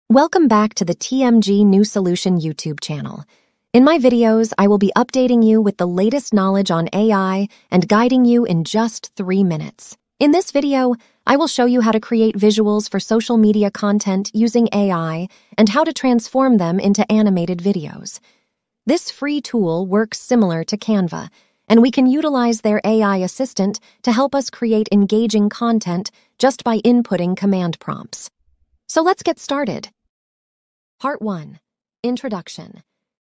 Welcome back to the TMG New Solution YouTube channel. In my videos, I will be updating you with the latest knowledge on AI and guiding you in just 3 minutes. In this video, I will show you how to create visuals for social media content using AI and how to transform them into animated videos. This free tool works similar to Canva, and we can utilize their AI assistant to help us create engaging content just by inputting command prompts. So let's get started. Part 1. Introduction.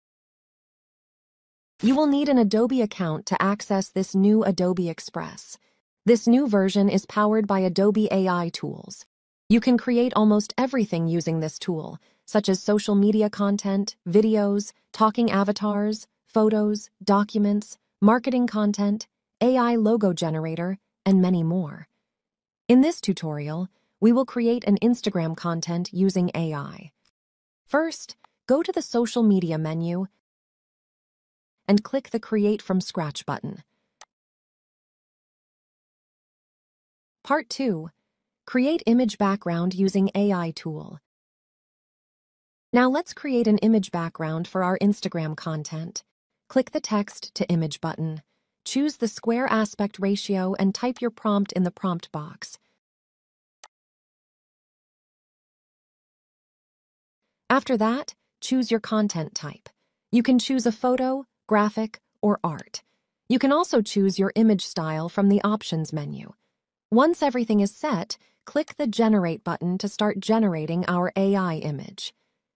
You will need an Adobe account to access this new Adobe Express. This new version is powered by Adobe AI tools. You can create almost everything using this tool, such as social media content, videos, talking avatars, photos, documents, marketing content, AI logo generator, and many more. In this tutorial, we will create an Instagram content using AI. First, go to the Social Media menu and click the Create from Scratch button. Part 2. Create image background using AI tool. Now let's create an image background for our Instagram content. Click the Text to Image button. Choose the square aspect ratio and type your prompt in the prompt box. After that, choose your content type. You can choose a photo, graphic, or art. You can also choose your image style from the Options menu. Once everything is set, click the Generate button to start generating our AI image.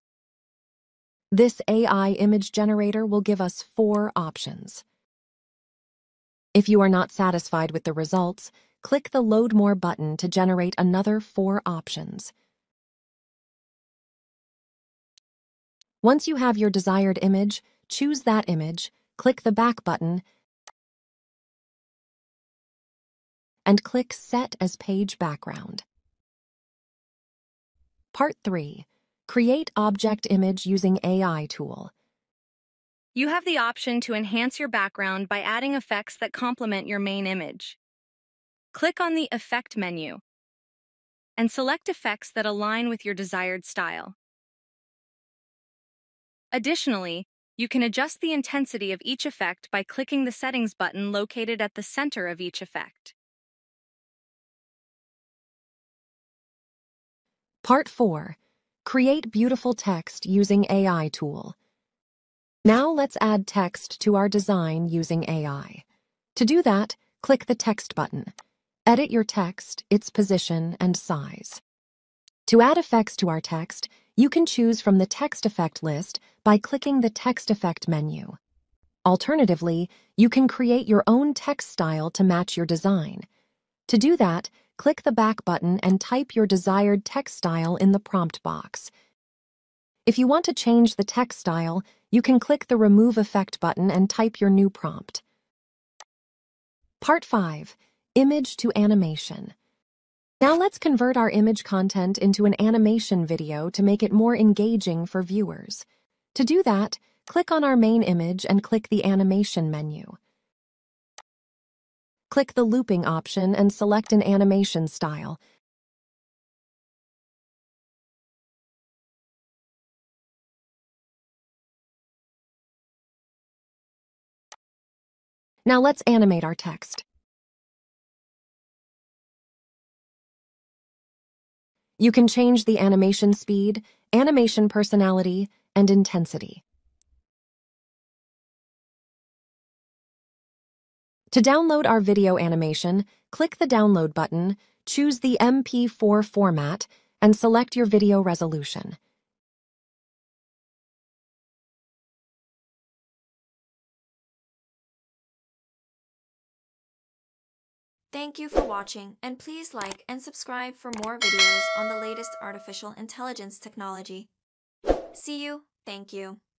This AI image generator will give us 4 options. If you are not satisfied with the results, click the Load More button to generate another 4 options. Once you have your desired image, choose that image, click the Back button, and click Set as Page Background. Part 3. Create object image using AI tool. You have the option to enhance your background by adding effects that complement your main image. Click on the Effect menu and select effects that align with your desired style. Additionally, you can adjust the intensity of each effect by clicking the Settings button located at the center of each effect. Part 4. Create beautiful text using AI tool. Now let's add text to our design using AI. To do that, click the Text button. Edit your text, its position, and size. To add effects to our text, you can choose from the text effect list by clicking the Text Effect menu. Alternatively, you can create your own text style to match your design. To do that, click the Back button and type your desired text style in the prompt box. If you want to change the text style, you can click the Remove Effect button and type your new prompt. Part 5. Image to Animation. Now let's convert our image content into an animation video to make it more engaging for viewers. To do that, click on our main image and click the Animation menu. Click the Looping option and select an animation style. Now let's animate our text. You can change the animation speed, animation personality, and intensity. To download our video animation, click the Download button, choose the MP4 format, and select your video resolution. Thank you for watching, and please like and subscribe for more videos on the latest artificial intelligence technology. See you. Thank you.